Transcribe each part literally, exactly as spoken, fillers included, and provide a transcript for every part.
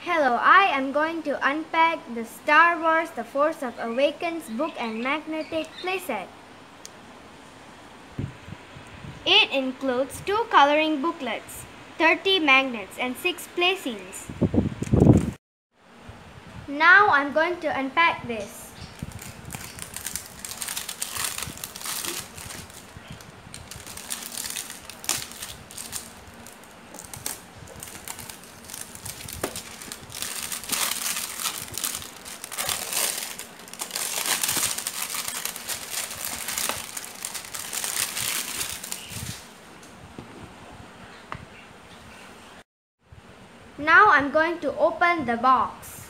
Hello, I am going to unpack the Star Wars The Force of Awakens book and magnetic playset. It includes two coloring booklets, thirty magnets and six placings. Now I'm going to unpack this. Now I'm going to open the box.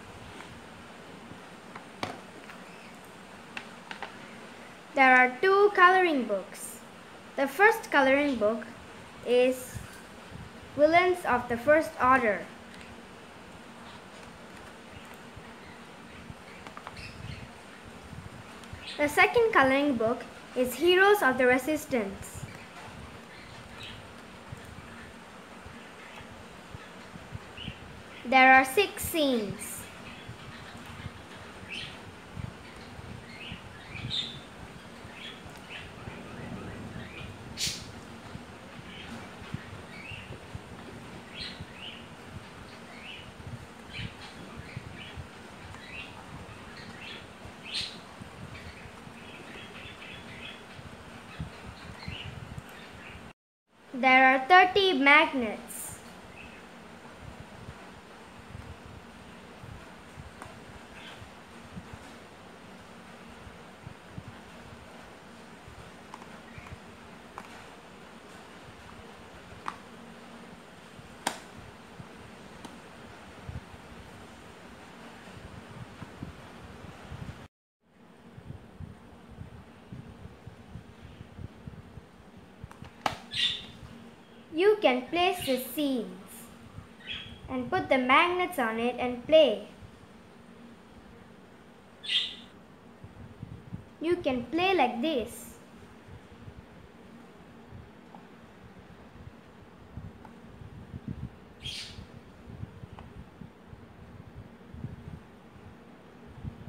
There are two coloring books. The first coloring book is Villains of the First Order. The second coloring book is Heroes of the Resistance. There are six scenes. There are thirty magnets. You can place the scenes and put the magnets on it and play. You can play like this.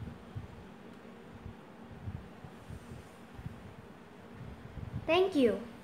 Thank you.